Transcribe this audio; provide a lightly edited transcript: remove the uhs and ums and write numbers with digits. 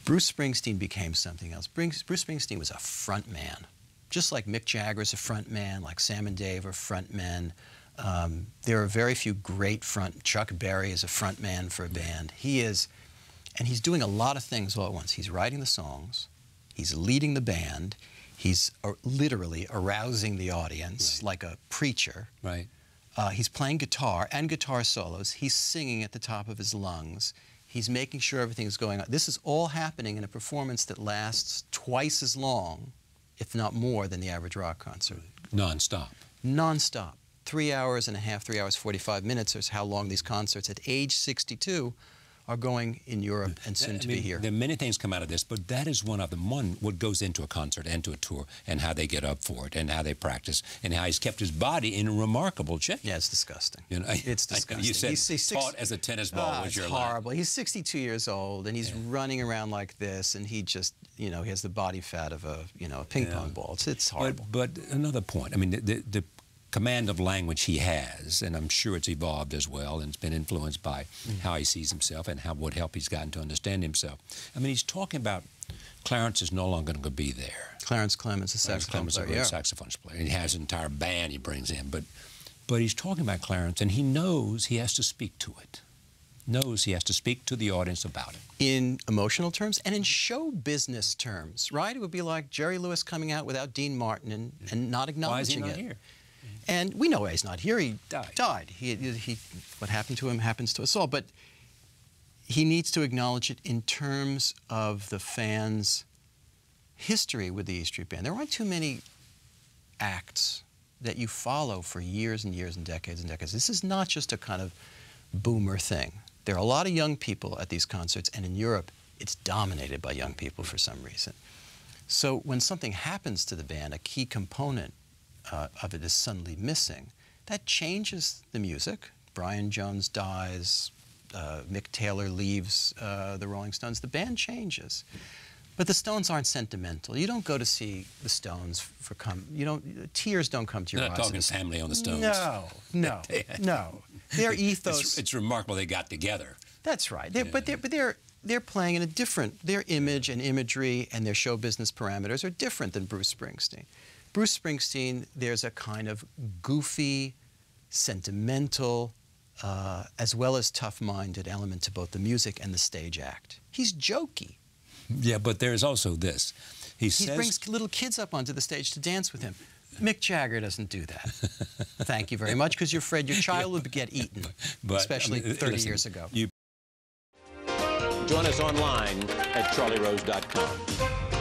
Bruce Springsteen became something else. Bruce Springsteen was a front man. Just like Mick Jagger's a front man, like Sam and Dave are front men. There are very few great Chuck Berry is a front man for a band. He is, and he's doing a lot of things all at once. He's writing the songs, he's leading the band, he's literally arousing the audience like a preacher. Right. He's playing guitar and guitar solos. He's singing at the top of his lungs. He's making sure everything's going on. This is all happening in a performance that lasts twice as long, if not more, than the average rock concert. Non-stop. Non-stop. 3 hours and a half, 3 hours, 45 minutes is how long these concerts at age 62 are going in Europe and soon to be here. There are many things come out of this, but that is one of them. One, what goes into a concert and to a tour, and how they get up for it, and how they practice, and how he's kept his body in remarkable shape. Yeah, it's disgusting. You know, it's disgusting. You said he's taut as a tennis ball was your line. It's horrible. He's 62 years old, and he's running around like this, and he just, you know, he has the body fat of a, you know, a ping pong ball. It's horrible. But another point, I mean, the command of language he has, and I'm sure it's evolved as well, and it's been influenced by how he sees himself and what help he's gotten to understand himself. I mean, he's talking about Clarence is no longer going to be there. Clarence Clemens, a saxophone player. A great saxophone player. And he has an entire band he brings in, but he's talking about Clarence, and he knows he has to speak to it. Knows he has to speak to the audience about it. In emotional terms and in show business terms, right? It would be like Jerry Lewis coming out without Dean Martin and not acknowledging Why is he not here? And we know why he's not here. He died. What happened to him happens to us all. But he needs to acknowledge it in terms of the fans' history with the E Street Band. There aren't too many acts that you follow for years and years and decades. This is not just a kind of boomer thing. There are a lot of young people at these concerts, and in Europe, it's dominated by young people for some reason. So when something happens to the band, a key component of it is suddenly missing, that changes the music. Brian Jones dies, Mick Taylor leaves the Rolling Stones, the band changes. But the Stones aren't sentimental. You don't go to see the Stones tears don't come to your eyes. You're not talking family on the Stones. No, no, no. Their ethos. It's remarkable they got together. That's right. But they're playing in a different, their image and imagery and their show business parameters are different than Bruce Springsteen. Bruce Springsteen, there's a kind of goofy, sentimental, as well as tough-minded element to both the music and the stage act. He's jokey. Yeah, but there's also this. He brings little kids up onto the stage to dance with him. Mick Jagger doesn't do that. Thank you very much, because you're afraid your child would get eaten, especially 30 years ago. Join us online at charlierose.com.